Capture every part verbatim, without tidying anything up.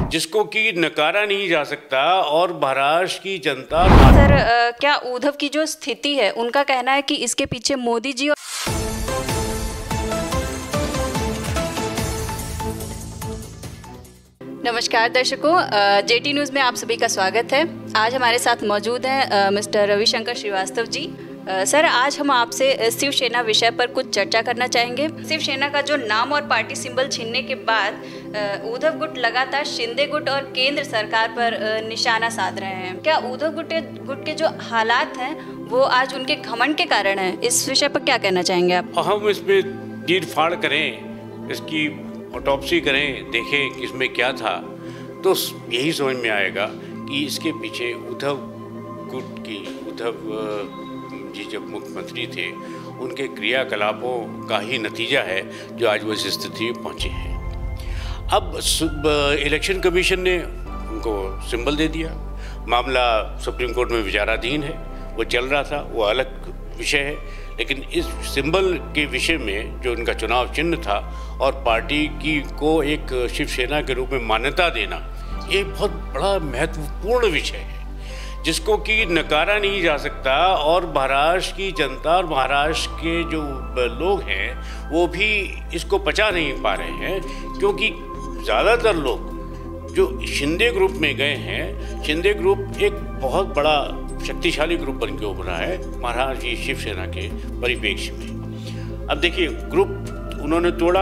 जिसको कि नकारा नहीं जा सकता और महाराष्ट्र की जनता। सर आ, क्या उद्धव की जो स्थिति है उनका कहना है कि इसके पीछे मोदी जी और नमस्कार दर्शकों, जेटी न्यूज़ में आप सभी का स्वागत है। आज हमारे साथ मौजूद हैं मिस्टर रविशंकर श्रीवास्तव जी। सर, आज हम आपसे शिवसेना विषय पर कुछ चर्चा करना चाहेंगे। शिवसेना का जो नाम और पार्टी सिंबल छीनने के बाद उद्धव गुट लगातार शिंदे गुट और केंद्र सरकार पर निशाना साध रहे हैं। क्या उद्धव गुट गुट के जो हालात हैं वो आज उनके घमंड के कारण हैं? इस विषय पर क्या कहना चाहेंगे आप? हम इसमें चीर फाड़ करें, इसकी ऑटोप्सी करें, देखें कि इसमें क्या था, तो यही समझ में आएगा कि इसके पीछे उद्धव गुट की उद्धव जी जब मुख्यमंत्री थे उनके क्रियाकलापों का ही नतीजा है जो आज वो इस स्थिति में पहुँचे हैं। अब इलेक्शन कमीशन ने उनको सिंबल दे दिया, मामला सुप्रीम कोर्ट में विचाराधीन है, वो चल रहा था, वो अलग विषय है। लेकिन इस सिंबल के विषय में जो उनका चुनाव चिन्ह था और पार्टी की को एक शिवसेना के रूप में मान्यता देना, ये बहुत बड़ा महत्वपूर्ण विषय है जिसको कि नकारा नहीं जा सकता। और महाराष्ट्र की जनता और महाराष्ट्र के जो लोग हैं वो भी इसको पचा नहीं पा रहे हैं, क्योंकि ज़्यादातर लोग जो शिंदे ग्रुप में गए हैं, शिंदे ग्रुप एक बहुत बड़ा शक्तिशाली ग्रुप बन के उभरा है महाराष्ट्र की शिवसेना के परिप्रेक्ष्य में। अब देखिए, ग्रुप उन्होंने तोड़ा।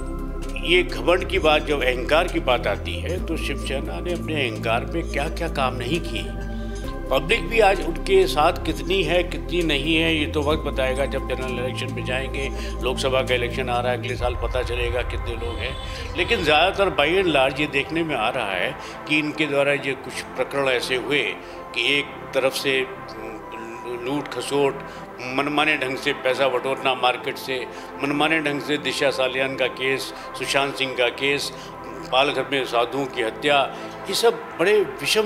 ये घमंड की बात, जब अहंकार की बात आती है तो शिवसेना ने अपने अहंकार पे क्या क्या काम नहीं किए। पब्लिक भी आज उनके साथ कितनी है कितनी नहीं है ये तो वक्त बताएगा। जब जनरल इलेक्शन में जाएंगे, लोकसभा का इलेक्शन आ रहा है अगले साल, पता चलेगा कितने लोग हैं। लेकिन ज़्यादातर बाई एंड लार्ज ये देखने में आ रहा है कि इनके द्वारा ये कुछ प्रकरण ऐसे हुए कि एक तरफ से लूट खसोट, मनमाने ढंग से पैसा बटोरना मार्केट से, मनमाने ढंग से दिशा सालियान का केस, सुशांत सिंह का केस, पालघर में साधुओं की हत्या, ये सब बड़े विषम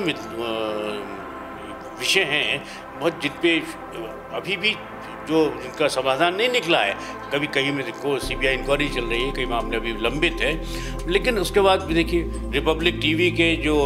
विषय हैं बहुत, जिन पे अभी भी जो जिनका समाधान नहीं निकला है। कभी कहीं में देखो सीबीआई इंक्वायरी चल रही है, कई मामले अभी लंबित है। लेकिन उसके बाद भी देखिए, रिपब्लिक टीवी के जो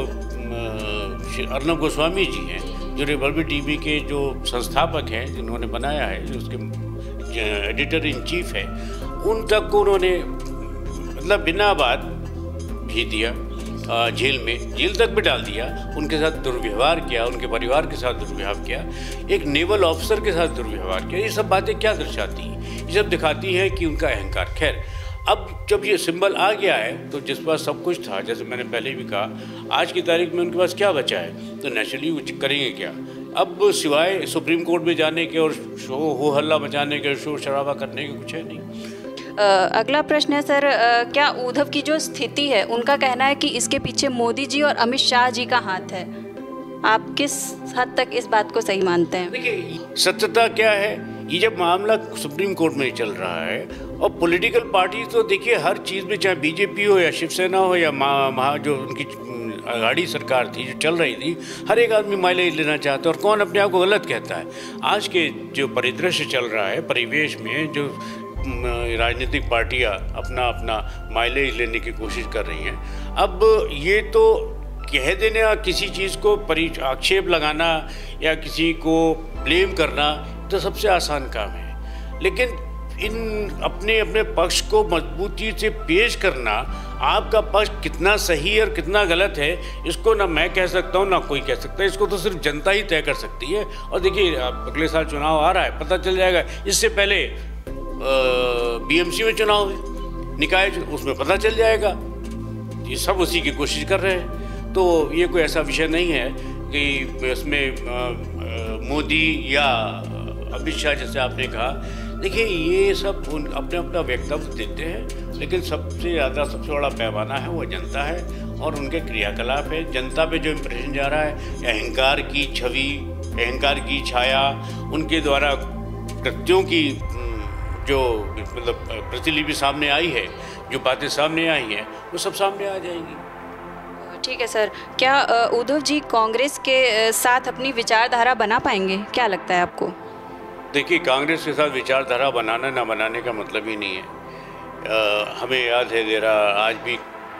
अर्नब गोस्वामी जी हैं, जो रिपब्लिक टीवी के जो संस्थापक हैं, जिन्होंने बनाया है, जो उसके एडिटर इन चीफ है, उन तक को उन्होंने मतलब बिना बात भी दिया, जेल में जेल तक भी डाल दिया, उनके साथ दुर्व्यवहार किया, उनके परिवार के साथ दुर्व्यवहार किया, एक नेवल ऑफिसर के साथ दुर्व्यवहार किया। ये सब बातें क्या दर्शाती हैं? ये सब दिखाती हैं कि उनका अहंकार। खैर, अब जब ये सिंबल आ गया है तो जिस पास सब कुछ था, जैसे मैंने पहले भी कहा, आज की तारीख में उनके पास क्या बचा है? तो नेचुरली वो करेंगे क्या? अब सिवाय सुप्रीम कोर्ट में जाने के और शो हो हल्ला मचाने के, शोर शराबा करने के कुछ है नहीं। आ, अगला प्रश्न है सर, आ, क्या उद्धव की जो स्थिति है उनका कहना है कि इसके पीछे मोदी जी और अमित शाह जी का हाथ है। आप किस हद तक इस बात को सही मानते हैं? देखिए, सत्यता क्या है, ये जब मामला सुप्रीम कोर्ट में चल रहा है और पॉलिटिकल पार्टी तो देखिए हर चीज़ में, चाहे बीजेपी हो या शिवसेना हो या महा जो उनकी आघाड़ी सरकार थी जो चल रही थी, हर एक आदमी माइलेज लेना चाहता है। और कौन अपने आप को गलत कहता है? आज के जो परिदृश्य चल रहा है, परिवेश में जो राजनीतिक पार्टियां अपना अपना माइलेज लेने की कोशिश कर रही हैं, अब ये तो कह देना, किसी चीज़ को परि आक्षेप लगाना या किसी को ब्लेम करना तो सबसे आसान काम है। लेकिन इन अपने अपने पक्ष को मजबूती से पेश करना, आपका पक्ष कितना सही और कितना गलत है, इसको ना मैं कह सकता हूँ ना कोई कह सकता है, इसको तो सिर्फ जनता ही तय कर सकती है। और देखिए, अगले साल चुनाव आ रहा है, पता चल जाएगा। इससे पहले बीएमसी में चुनाव है, निकाय, उसमें पता चल जाएगा। ये सब उसी की कोशिश कर रहे हैं। तो ये कोई ऐसा विषय नहीं है कि इसमें मोदी या अमित शाह जैसे आपने कहा। देखिए, ये सब उन अपने अपना वक्तव्य देते हैं, लेकिन सबसे ज़्यादा सबसे बड़ा पैमाना है वो जनता है और उनके क्रियाकलाप है। जनता पे जो इम्प्रेशन जा रहा है, अहंकार की छवि, अहंकार की छाया, उनके द्वारा कृत्यों की जो मतलब प्रतिलिपि सामने आई है, जो बातें सामने आई हैं, वो सब सामने आ जाएंगी। ठीक है सर, क्या उद्धव जी कांग्रेस के साथ अपनी विचारधारा बना पाएंगे? क्या लगता है आपको? देखिए, कांग्रेस के साथ विचारधारा बनाना ना बनाने का मतलब ही नहीं है। आ, हमें याद है ज़रा, आज भी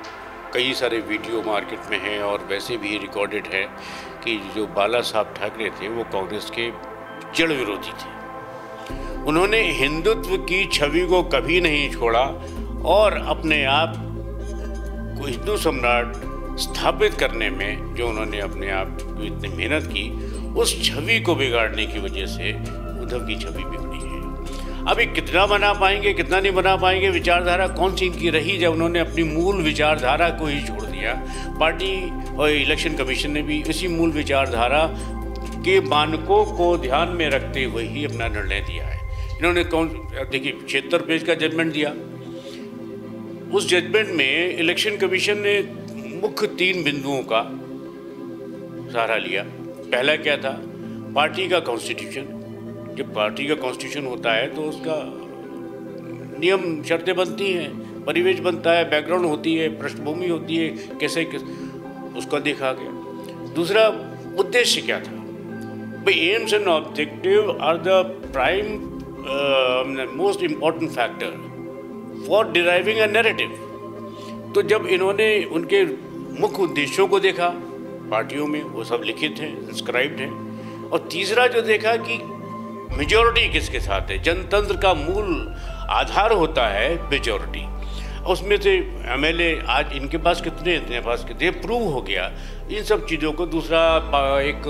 कई सारे वीडियो मार्केट में हैं और वैसे भी रिकॉर्डेड है कि जो बाला साहब ठाकरे थे वो कांग्रेस के जड़ विरोधी थे। उन्होंने हिंदुत्व की छवि को कभी नहीं छोड़ा और अपने आप को हिंदू सम्राट स्थापित करने में जो उन्होंने अपने आप को इतनी मेहनत की, उस छवि को बिगाड़ने की वजह से उद्धव की छवि बिगड़ी है। अभी कितना बना पाएंगे कितना नहीं बना पाएंगे, विचारधारा कौन सी इनकी रही जब उन्होंने अपनी मूल विचारधारा को ही छोड़ दिया। पार्टी और इलेक्शन कमीशन ने भी इसी मूल विचारधारा के मानकों को ध्यान में रखते हुए ही अपना निर्णय दिया है। इन्होंने कौन देखिए छिहत्तर पेज का जजमेंट दिया। उस जजमेंट में इलेक्शन कमीशन ने मुख्य तीन बिंदुओं का सहारा लिया। पहला क्या था? पार्टी का कॉन्स्टिट्यूशन। जब पार्टी का कॉन्स्टिट्यूशन होता है तो उसका नियम शर्तें बनती हैं, परिवेश बनता है, बैकग्राउंड होती है, पृष्ठभूमि होती है, कैसे किस उसका देखा गया। दूसरा उद्देश्य क्या था भाई? Aims and objective are the prime most important factor for deriving a narrative. तो जब इन्होंने उनके मुख्य उद्देश्यों को देखा पार्टियों में, वो सब लिखित हैं, इंस्क्राइब्ड हैं। और तीसरा जो देखा कि मेजॉरिटी किसके साथ है। जनतंत्र का मूल आधार होता है मेजॉरिटी। उसमें से एमएलए आज इनके पास कितने इतने पास कितने प्रूव हो गया इन सब चीज़ों को। दूसरा एक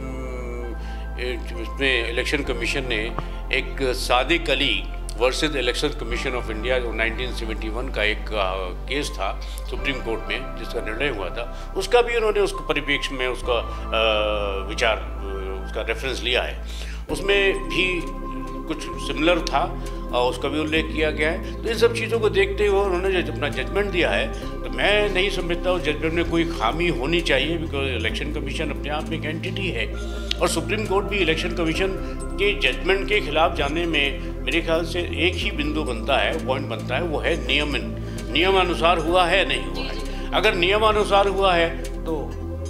इसमें इलेक्शन कमीशन ने एक Sadiq Ali versus election commission of India जो नाइनटीन सेवेंटी वन का एक केस था सुप्रीम कोर्ट में जिसका निर्णय हुआ था, उसका भी उन्होंने उसको परिप्रेक्ष्य में उसका आ, विचार उसका रेफरेंस लिया है। उसमें भी कुछ सिमिलर था और उसका भी उल्लेख किया गया है। तो इन सब चीज़ों को देखते हुए उन्होंने जो अपना जजमेंट दिया है, तो मैं नहीं समझता उस जजमेंट में कोई खामी होनी चाहिए, बिकॉज इलेक्शन कमीशन अपने आप में एक एंटिटी है और सुप्रीम कोर्ट भी इलेक्शन कमीशन के जजमेंट के खिलाफ जाने में मेरे ख्याल से एक ही बिंदु बनता है, पॉइंट बनता है, वो है नियमन। नियमानुसार हुआ है नहीं हुआ है। अगर नियमानुसार हुआ है तो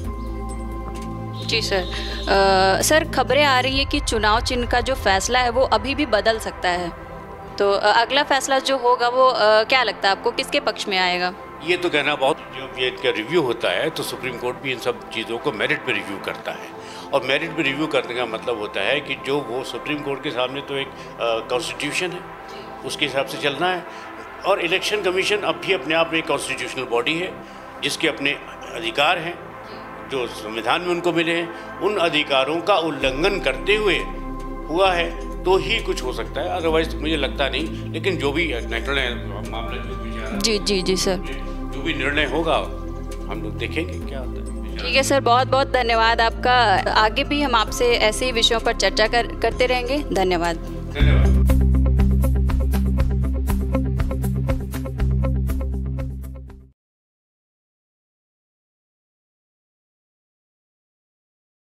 जी सर। आ, सर खबरें आ रही है कि चुनाव चिन्ह का जो फैसला है वो अभी भी बदल सकता है, तो अगला फैसला जो होगा वो आ, क्या लगता है आपको किसके पक्ष में आएगा? ये तो कहना बहुत, जब ये इनका रिव्यू होता है तो सुप्रीम कोर्ट भी इन सब चीज़ों को मेरिट पे रिव्यू करता है और मेरिट पे रिव्यू करने का मतलब होता है कि जो वो सुप्रीम कोर्ट के सामने तो एक कॉन्स्टिट्यूशन है, उसके हिसाब से चलना है। और इलेक्शन कमीशन अब भी अपने आप में एक कॉन्स्टिट्यूशनल बॉडी है जिसके अपने अधिकार हैं जो संविधान में उनको मिले हैं। उन अधिकारों का उल्लंघन करते हुए हुआ है तो ही कुछ हो सकता है, अदरवाइज मुझे लगता नहीं। लेकिन जो भी निर्णय मामला जो भी जी जी जी सर जो भी निर्णय होगा हम लोग देखेंगे क्या होता है। ठीक है सर, बहुत बहुत धन्यवाद आपका। आगे भी हम आपसे ऐसे ही विषयों पर चर्चा कर करते रहेंगे। धन्यवाद। धन्यवाद।